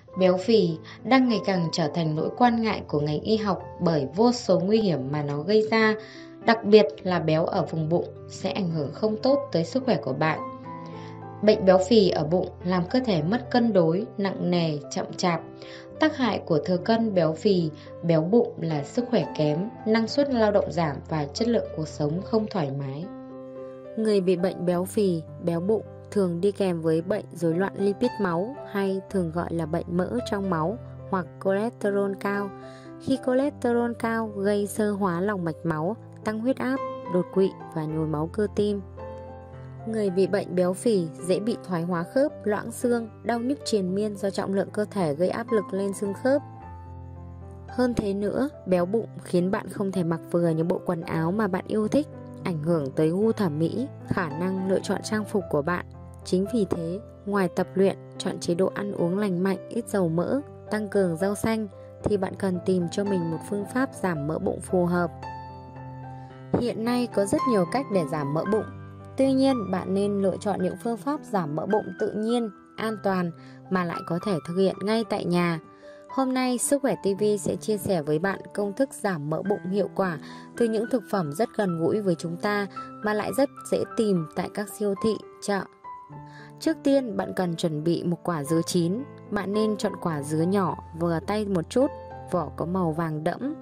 Béo phì đang ngày càng trở thành nỗi quan ngại của ngành y học bởi vô số nguy hiểm mà nó gây ra, đặc biệt là béo ở vùng bụng sẽ ảnh hưởng không tốt tới sức khỏe của bạn. Bệnh béo phì ở bụng làm cơ thể mất cân đối, nặng nề, chậm chạp. Tác hại của thừa cân béo phì, béo bụng là sức khỏe kém, năng suất lao động giảm và chất lượng cuộc sống không thoải mái. Người bị bệnh béo phì, béo bụng thường đi kèm với bệnh rối loạn lipid máu hay thường gọi là bệnh mỡ trong máu hoặc cholesterol cao. Khi cholesterol cao gây xơ hóa lòng mạch máu, tăng huyết áp, đột quỵ và nhồi máu cơ tim. Người bị bệnh béo phì dễ bị thoái hóa khớp, loãng xương, đau nhức triền miên do trọng lượng cơ thể gây áp lực lên xương khớp. Hơn thế nữa, béo bụng khiến bạn không thể mặc vừa những bộ quần áo mà bạn yêu thích, ảnh hưởng tới gu thẩm mỹ, khả năng lựa chọn trang phục của bạn. Chính vì thế, ngoài tập luyện, chọn chế độ ăn uống lành mạnh, ít dầu mỡ, tăng cường rau xanh, thì bạn cần tìm cho mình một phương pháp giảm mỡ bụng phù hợp. Hiện nay có rất nhiều cách để giảm mỡ bụng. Tuy nhiên, bạn nên lựa chọn những phương pháp giảm mỡ bụng tự nhiên, an toàn mà lại có thể thực hiện ngay tại nhà. Hôm nay, Sức khỏe TV sẽ chia sẻ với bạn công thức giảm mỡ bụng hiệu quả từ những thực phẩm rất gần gũi với chúng ta mà lại rất dễ tìm tại các siêu thị, chợ. Trước tiên, bạn cần chuẩn bị một quả dứa chín. Bạn nên chọn quả dứa nhỏ, vừa tay một chút, vỏ có màu vàng đẫm.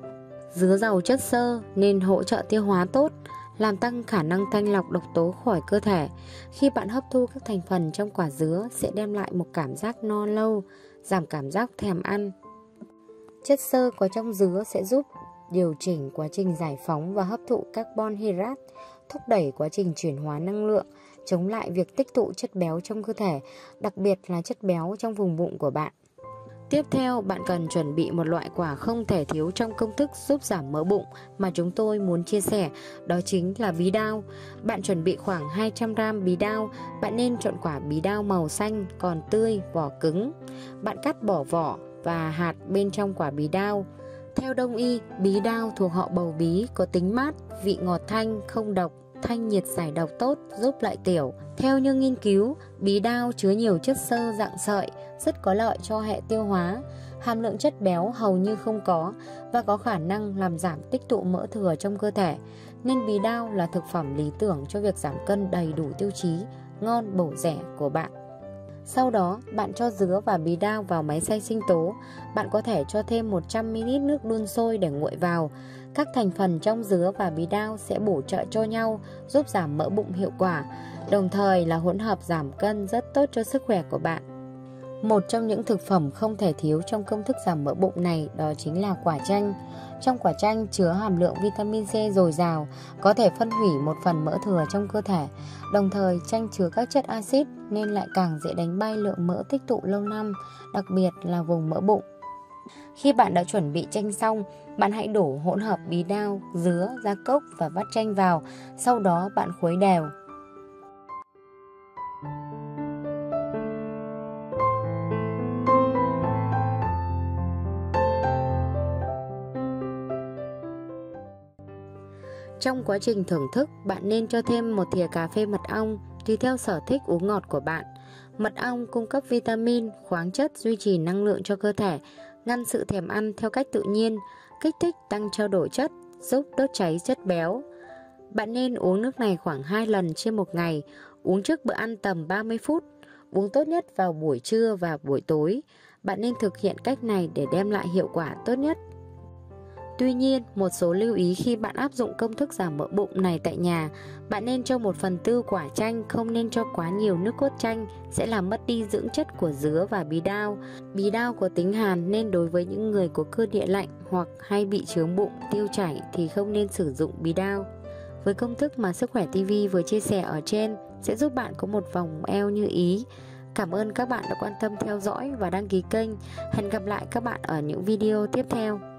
Dứa giàu chất xơ nên hỗ trợ tiêu hóa tốt, làm tăng khả năng thanh lọc độc tố khỏi cơ thể. Khi bạn hấp thu các thành phần trong quả dứa sẽ đem lại một cảm giác no lâu, giảm cảm giác thèm ăn. Chất xơ có trong dứa sẽ giúp điều chỉnh quá trình giải phóng và hấp thụ carbon hydrate, thúc đẩy quá trình chuyển hóa năng lượng, chống lại việc tích tụ chất béo trong cơ thể, đặc biệt là chất béo trong vùng bụng của bạn. Tiếp theo, bạn cần chuẩn bị một loại quả không thể thiếu trong công thức giúp giảm mỡ bụng mà chúng tôi muốn chia sẻ, đó chính là bí đao. Bạn chuẩn bị khoảng 200g bí đao. Bạn nên chọn quả bí đao màu xanh, còn tươi, vỏ cứng. Bạn cắt bỏ vỏ và hạt bên trong quả bí đao. Theo Đông y, bí đao thuộc họ bầu bí, có tính mát, vị ngọt thanh, không độc, thanh nhiệt giải độc tốt, giúp lợi tiểu. Theo như nghiên cứu, bí đao chứa nhiều chất xơ dạng sợi, rất có lợi cho hệ tiêu hóa. Hàm lượng chất béo hầu như không có và có khả năng làm giảm tích tụ mỡ thừa trong cơ thể, nên bí đao là thực phẩm lý tưởng cho việc giảm cân đầy đủ tiêu chí, ngon, bổ, rẻ của bạn. Sau đó, bạn cho dứa và bí đao vào máy xay sinh tố. Bạn có thể cho thêm 100ml nước đun sôi để nguội vào. Các thành phần trong dứa và bí đao sẽ bổ trợ cho nhau, giúp giảm mỡ bụng hiệu quả, đồng thời là hỗn hợp giảm cân rất tốt cho sức khỏe của bạn. Một trong những thực phẩm không thể thiếu trong công thức giảm mỡ bụng này đó chính là quả chanh. Trong quả chanh chứa hàm lượng vitamin C dồi dào, có thể phân hủy một phần mỡ thừa trong cơ thể. Đồng thời, chanh chứa các chất axit nên lại càng dễ đánh bay lượng mỡ tích tụ lâu năm, đặc biệt là vùng mỡ bụng. Khi bạn đã chuẩn bị chanh xong, bạn hãy đổ hỗn hợp bí đao, dứa, gia cốc và vắt chanh vào. Sau đó bạn khuấy đều. Trong quá trình thưởng thức, bạn nên cho thêm một thìa cà phê mật ong, tùy theo sở thích uống ngọt của bạn. Mật ong cung cấp vitamin, khoáng chất duy trì năng lượng cho cơ thể, ngăn sự thèm ăn theo cách tự nhiên, kích thích tăng trao đổi chất, giúp đốt cháy chất béo. Bạn nên uống nước này khoảng 2 lần trên một ngày, uống trước bữa ăn tầm 30 phút, uống tốt nhất vào buổi trưa và buổi tối. Bạn nên thực hiện cách này để đem lại hiệu quả tốt nhất. Tuy nhiên, một số lưu ý khi bạn áp dụng công thức giảm mỡ bụng này tại nhà. Bạn nên cho 1/4 quả chanh, không nên cho quá nhiều nước cốt chanh, sẽ làm mất đi dưỡng chất của dứa và bí đao. Bí đao có tính hàn nên đối với những người có cơ địa lạnh hoặc hay bị chướng bụng, tiêu chảy thì không nên sử dụng bí đao. Với công thức mà Sức khỏe TV vừa chia sẻ ở trên sẽ giúp bạn có một vòng eo như ý. Cảm ơn các bạn đã quan tâm theo dõi và đăng ký kênh. Hẹn gặp lại các bạn ở những video tiếp theo.